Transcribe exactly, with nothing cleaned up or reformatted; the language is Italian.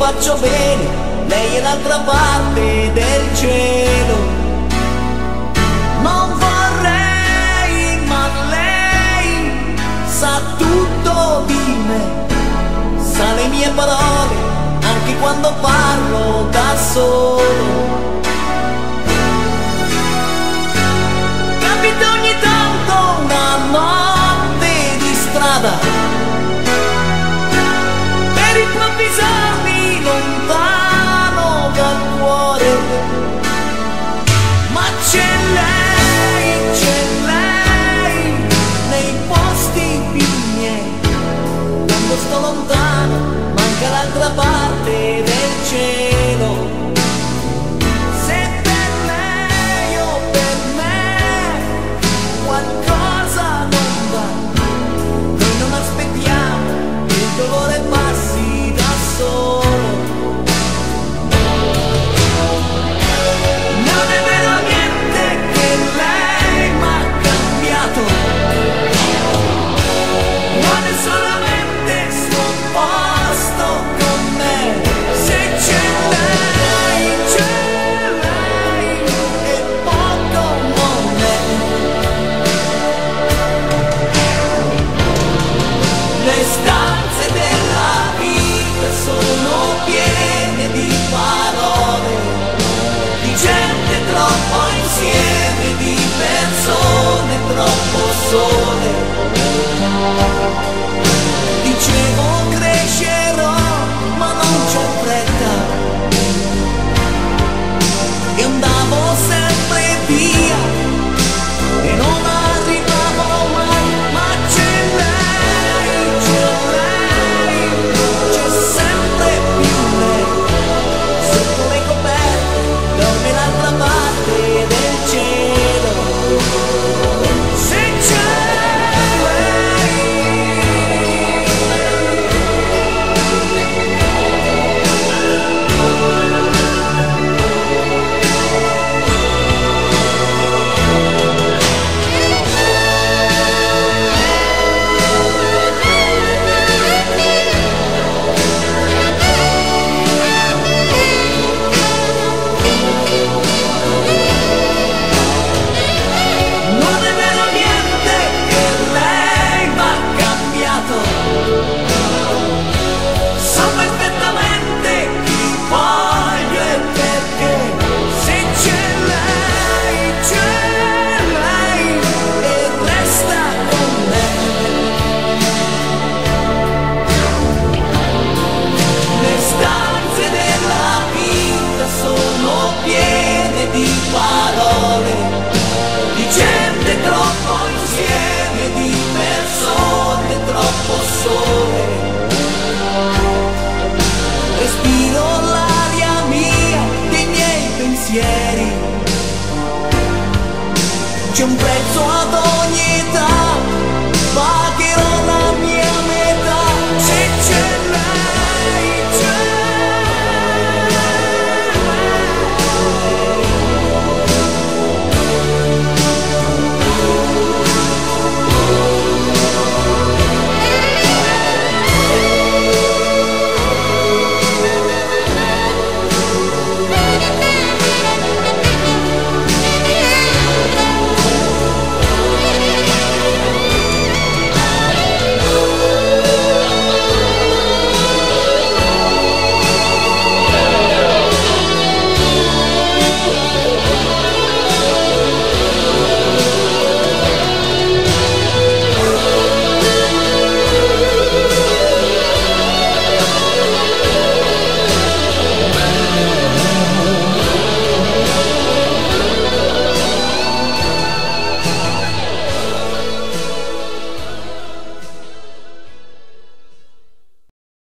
faccio bene, lei è l'altra parte del cielo. Non vorrei, ma lei sa tutto di me, sa le mie parole anche quando parlo da solo. Capita ogni tanto una notte di strada per improvvisarmi lontano dal cuore, ma c'è lei, c'è lei nei posti più miei. Quando sto lontano manca l'altra parte del cielo. Se per lei o per me qualcosa non va, noi non aspettiamo che il dolore passi da solo. Non è vero niente che lei m'ha cambiato, vuole solamente scomposto con me. Se c'è lei, c'è lei e poco non è. Le stanze della vita sono piene di parole, di gente troppo insieme, di persone troppo sole. Dicevo crescerò, ma non c'ho fretta, e andavo sempre via e non arrivavo mai. Ma c'è lei, c'è lei, c'è sempre più lei. Sotto le coperte dorme l'altra parte del cielo. Se c'è non è vero niente che lei m'ha cambiato, so perfettamente chi voglio e perché. Se c'è lei, c'è lei e resta con me. Le stanze della vita sono piene di parole,